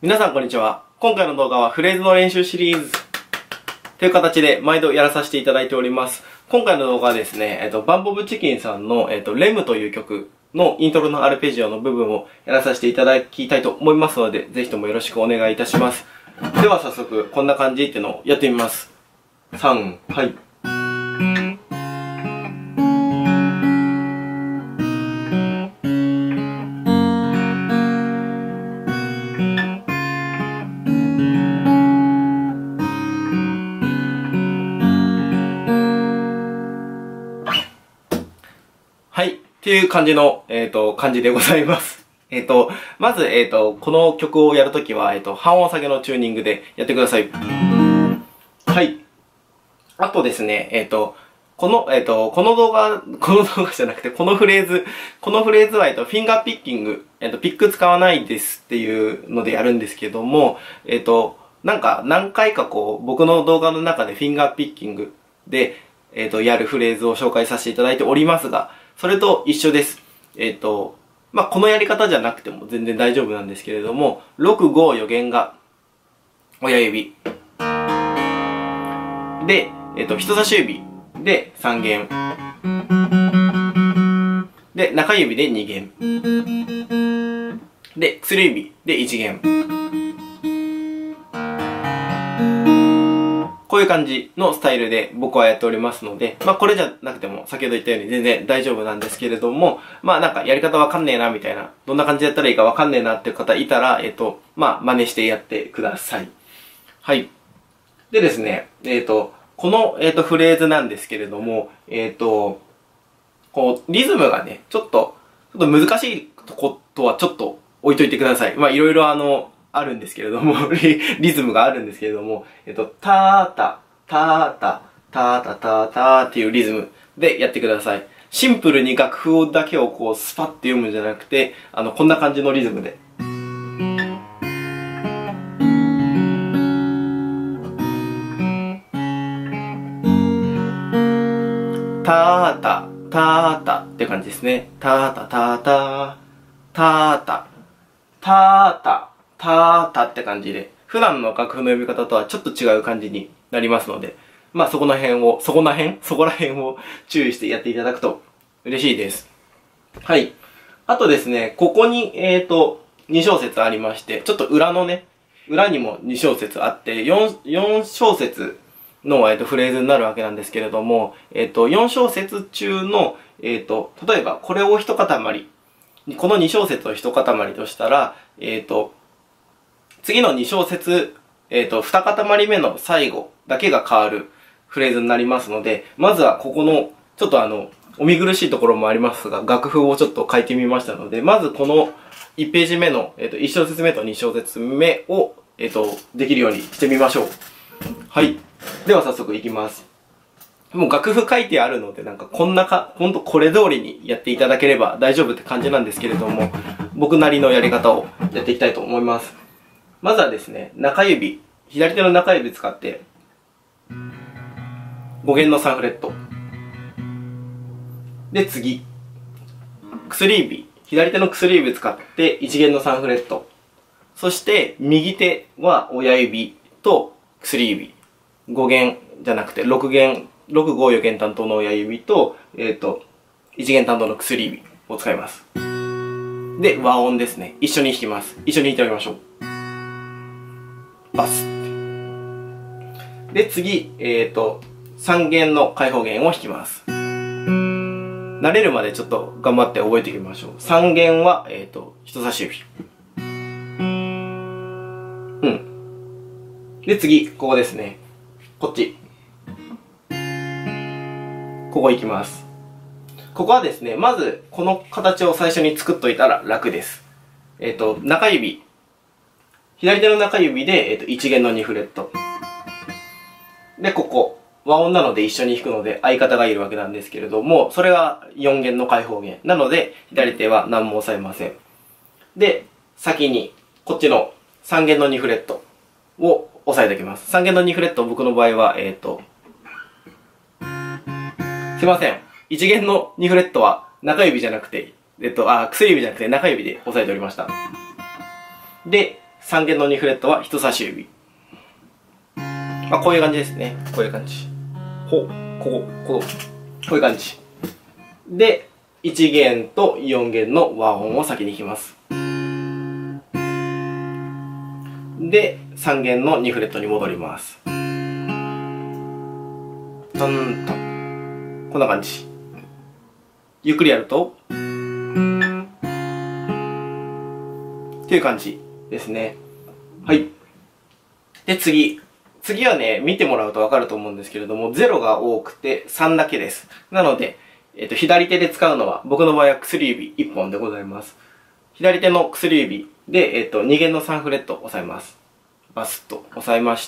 皆さんこんにちは。今回の動画はフレーズの練習シリーズという形で毎度やらさせていただいております。今回の動画はですね、バンボブチキンさんの、レムという曲のイントロのアルペジオの部分をやらさせていただきたいと思いますので、ぜひともよろしくお願いいたします。では早速、こんな感じっていうのをやってみます。3、はい。はい。っていう感じの、感じでございます。まず、この曲をやるときは、半音下げのチューニングでやってください。はい。あとですね、この動画じゃなくて、このフレーズは、フィンガーピッキング、ピック使わないですっていうのでやるんですけども、なんか、何回かこう、僕の動画の中でフィンガーピッキングで、やるフレーズを紹介させていただいておりますが、それと一緒です。このやり方じゃなくても全然大丈夫なんですけれども、6、5、予弦が親指。で、人差し指で3弦。で、中指で2弦。で、薬指で1弦。こういう感じのスタイルで僕はやっておりますので、これじゃなくても先ほど言ったように全然大丈夫なんですけれども、なんかやり方わかんねえなみたいな、どんな感じでやったらいいかわかんねえなっていう方いたら、真似してやってください。はい。でですね、この、フレーズなんですけれども、こう、リズムがね、ちょっと難しいとことはちょっと置いといてください。いろいろあるんですけれども、リズムがあるんですけれども、タータ、タータ、タータ、タータっていうリズムでやってください。シンプルに楽譜だけをこうスパッて読むんじゃなくて、こんな感じのリズムで。タータ、タータって感じですね。タータ、タータ、タータ、タータ、タータって感じで、普段の楽譜の読み方とはちょっと違う感じになりますので、そこら辺を注意してやっていただくと嬉しいです。はい。あとですね、ここに、2小節ありまして、ちょっと裏にも2小節あって、4小節の、フレーズになるわけなんですけれども、4小節中の、例えばこれを一塊、この2小節を一塊としたら、次の2小節、2塊目の最後だけが変わるフレーズになりますので、まずはここの、ちょっとお見苦しいところもありますが、楽譜をちょっと書いてみましたので、まずこの1ページ目の、1小節目と2小節目を、できるようにしてみましょう。はい。では早速いきます。もう楽譜書いてあるので、なんかほんとこれ通りにやっていただければ大丈夫って感じなんですけれども、僕なりのやり方をやっていきたいと思います。まずはですね、左手の中指使って、5弦の3フレット。で、次。左手の薬指使って1弦の3フレット。そして、右手は親指と薬指。5弦じゃなくて6、5、4弦担当の親指と、1弦担当の薬指を使います。で、和音ですね。一緒に弾きます。一緒に弾いておきましょう。バス。で、次、3弦の開放弦を弾きます。慣れるまでちょっと頑張って覚えていきましょう。3弦は、人差し指。で、次、ここですね。こっち。ここ行きます。ここはですね、まず、この形を最初に作っといたら楽です。左手の中指で、1弦の2フレット。で、ここ。和音なので一緒に弾くので相方がいるわけなんですけれども、それが4弦の開放弦。なので、左手は何も押さえません。で、先に、こっちの3弦の2フレットを押さえておきます。3弦の2フレット、僕の場合は、すいません。1弦の2フレットは中指じゃなくて、薬指じゃなくて中指で押さえておりました。で、 3弦の2フレットは人差し指。まあ、こういう感じですね。こういう感じ。こういう感じ。で、1弦と4弦の和音を先に弾きます。で、3弦の2フレットに戻ります。トントン。こんな感じ。ゆっくりやると、っていう感じですね。はい。で、次はね、見てもらうとわかると思うんですけれども、0が多くて3だけです。なので、左手で使うのは、僕の場合は薬指1本でございます。左手の薬指で、2弦の3フレットを押さえます。バスッと押さえまして、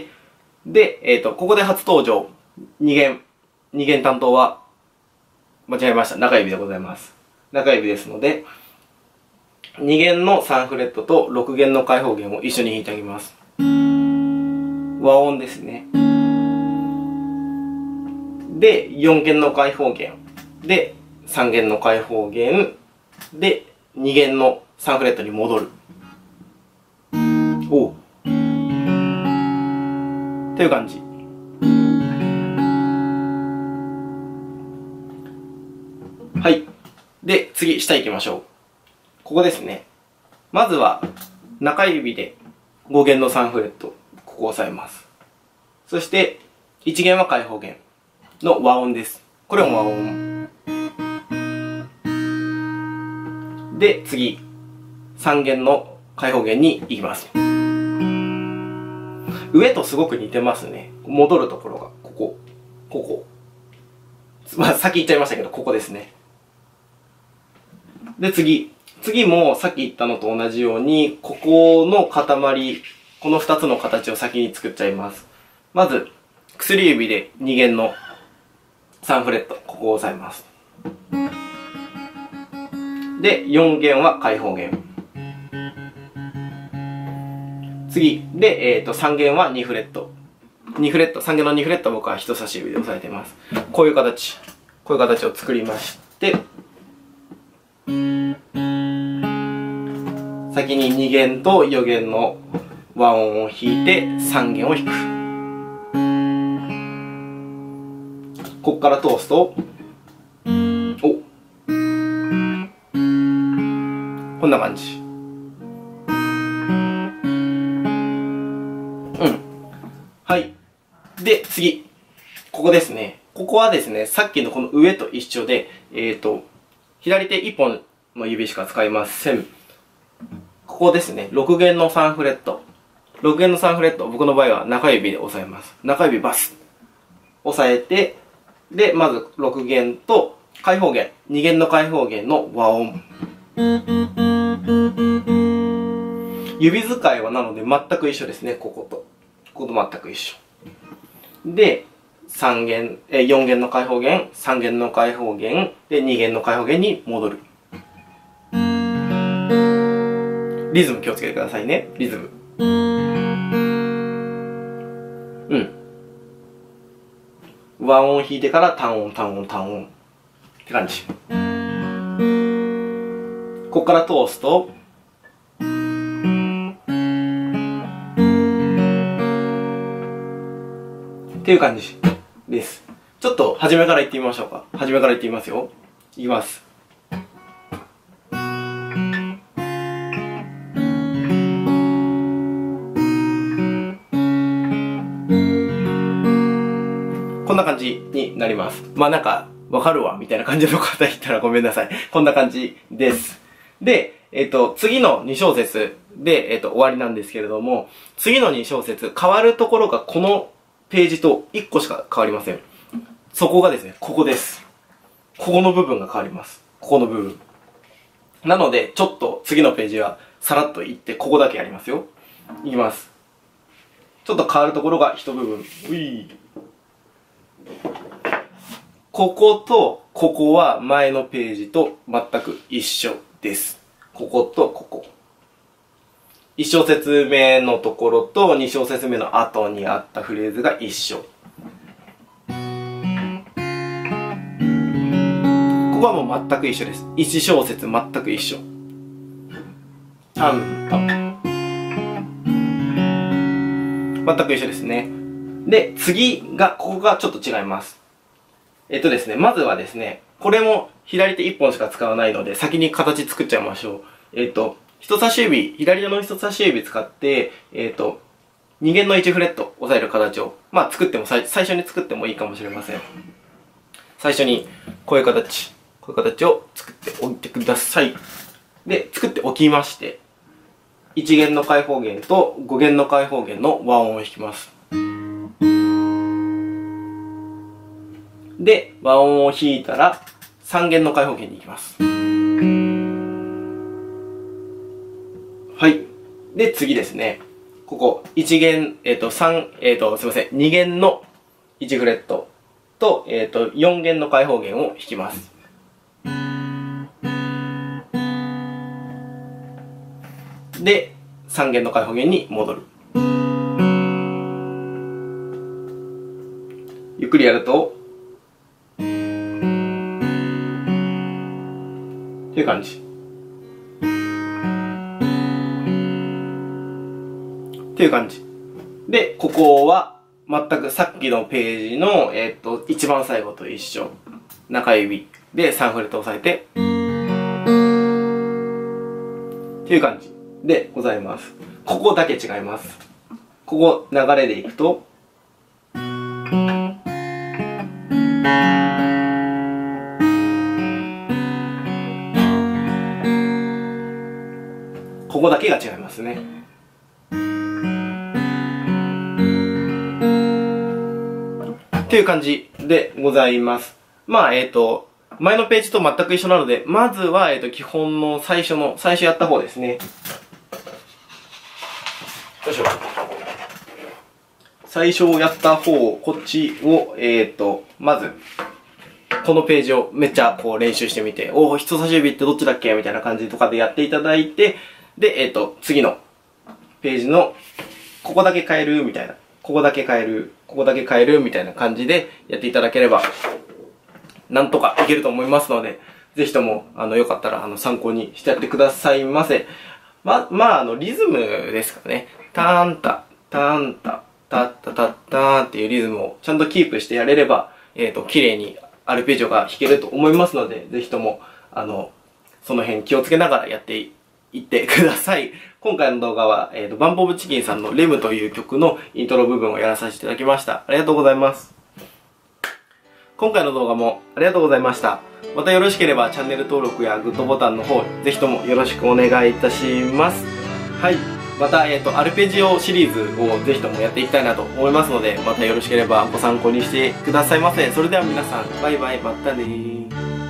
で、ここで初登場、2弦担当は、間違えました。中指でございます。中指ですので、2弦の3フレットと6弦の開放弦を一緒に弾いてあげます。和音ですね。で、4弦の開放弦。で、3弦の開放弦。で、2弦の3フレットに戻る。おう。という感じ。はい。で、次、下行きましょう。ここですね。まずは、中指で5弦の3フレット。ここを押さえます。そして、1弦は開放弦の和音です。これも和音。で、次、3弦の開放弦に行きます。上とすごく似てますね。戻るところが、ここ。まあ、先言っちゃいましたけど、ここですね。で、次もさっき言ったのと同じように、ここの塊、この2つの形を先に作っちゃいます。まず、薬指で2弦の3フレット、ここを押さえます。で、4弦は開放弦。次、で、3弦は2フレット。3弦の2フレットは僕は人差し指で押さえてます。こういう形を作りまして、先に2弦と4弦の和音を弾いて3弦を弾く。ここから通すと、こんな感じ。はい。で、次。ここですね。ここはですね、さっきのこの上と一緒で、左手1本の指しか使いません。ここですね、6弦の3フレット。6弦の3フレット、僕の場合は中指で押さえます。中指バス。押さえて、で、まず6弦と開放弦、2弦の開放弦の和音。指使いはなので全く一緒ですね、ここと全く一緒。で、4弦の開放弦、3弦の開放弦、で、2弦の開放弦に戻る。リズム気をつけてくださいね。リズム。和音を弾いてから単音って感じ。ここから通すと、っていう感じです。ちょっと初めから言ってみましょうか。初めから言ってみますよ。いきます。こんな感じになります。まあなんか、わかるわ、みたいな感じの方いたらごめんなさい。こんな感じです。で、次の2小節で、終わりなんですけれども、次の2小節、変わるところがこのページと1個しか変わりません。そこがですね、ここです。ここの部分が変わります。ここの部分。なので、ちょっと次のページはさらっといって、ここだけやりますよ。いきます。ちょっと変わるところが一部分。こことここは前のページと全く一緒です。こことここ。1小節目のところと2小節目の後にあったフレーズが一緒。ここはもう全く一緒です。1小節全く一緒。タンタン。 全く一緒ですね。で、次が、ここがちょっと違います。ですね、まずはですね、これも左手1本しか使わないので、先に形作っちゃいましょう。人差し指、左手の人差し指使って、2弦の1フレット押さえる形を、まあ作っても最初に作ってもいいかもしれません。最初に、こういう形を作っておいてください。で、作っておきまして、1弦の開放弦と5弦の開放弦の和音を弾きます。で、和音を弾いたら、3弦の開放弦に行きます。はい。で、次ですね。ここ、1弦、すいません、2弦の1フレットと、4弦の開放弦を弾きます。で、3弦の開放弦に戻る。ゆっくりやると、っていう感じ。っていう感じ。で、ここは全くさっきのページの、一番最後と一緒。中指で3フレット押さえて、っていう感じでございます。ここだけ違います。ここ流れでいくと、ここだけが違いますね。っていう感じでございます。まあ、前のページと全く一緒なので、まずは、基本の最初やった方ですね。よいしょ。最初やった方、こっちを、まず、このページをめっちゃこう練習してみて、人差し指ってどっちだっけみたいな感じとかでやっていただいて、で、次のページの、ここだけ変えるみたいな、ここだけ変える、ここだけ変えるみたいな感じでやっていただければ、なんとかいけると思いますので、ぜひとも、よかったら、参考にしてやってくださいませ。まあ、リズムですかね。ターンタ、ターンタ、タッタタッターンっていうリズムをちゃんとキープしてやれれば、綺麗にアルペジオが弾けると思いますので、ぜひとも、その辺気をつけながらやっていってください。今回の動画は、バンプオブチキンさんのレムという曲のイントロ部分をやらさせていただきました。ありがとうございます。今回の動画もありがとうございました。またよろしければチャンネル登録やグッドボタンの方、ぜひともよろしくお願いいたします。はい。また、アルペジオシリーズをぜひともやっていきたいなと思いますので、またよろしければご参考にしてくださいませ。それでは皆さん、バイバイ、またねー。